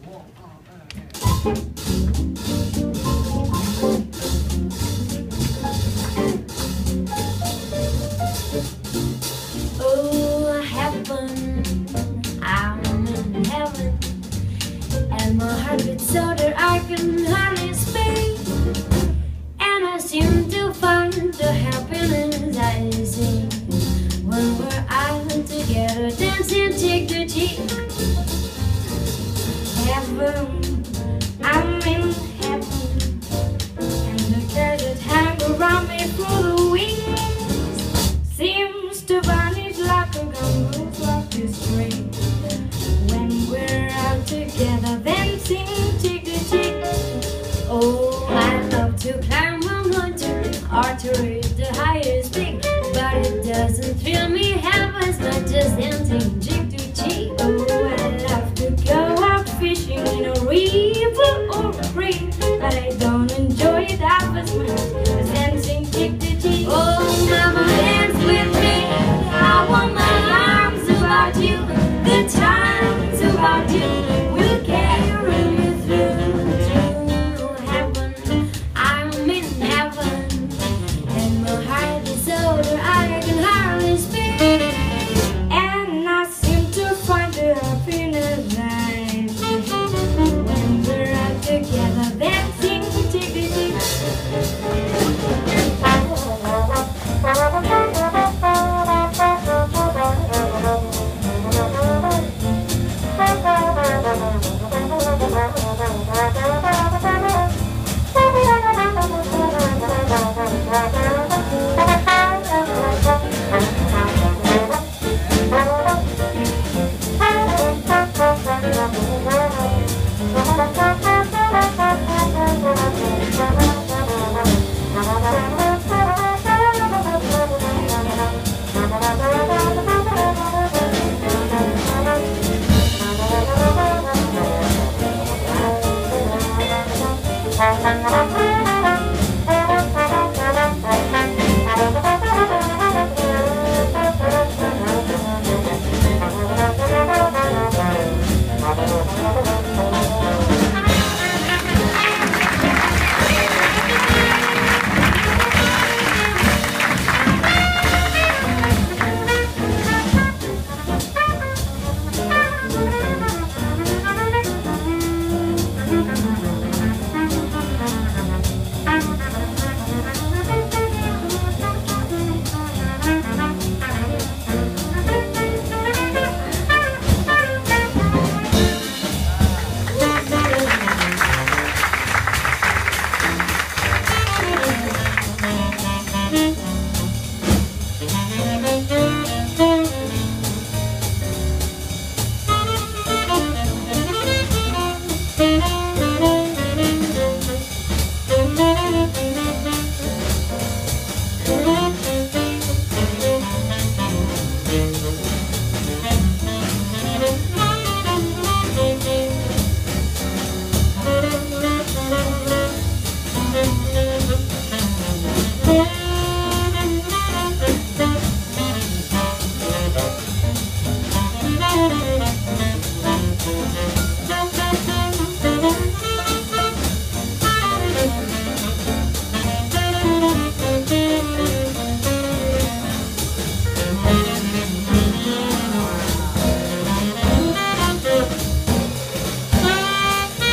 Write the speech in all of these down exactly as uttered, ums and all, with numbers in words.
Oh, heaven, I'm in heaven, and my heart beats so that I can hardly speak, and I seem to find the happiness I see when we're out together dancing cheek to cheek. Heaven, I'm in heaven, and the clouds that hang around me through the wings seems to vanish like a gumbo off the street when we're out together dancing cheek to cheek. Oh, I love to climb a mountain or to reach the highest peak, but it doesn't thrill me half as much as dancing cheek to cheek. Oh, I love to go out fishing in a river or a creek, but I don't enjoy it half as much as dancing cheek to cheek. Oh, mama, dance with me. I want my arms about you. The time's about you. We'll carry you through to heaven. I'm in heaven, and my heart is so that I can hardly speak, and I seem to find the happiness I see when we're out together dancing cheek to cheek.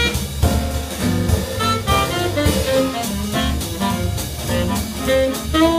Thank you.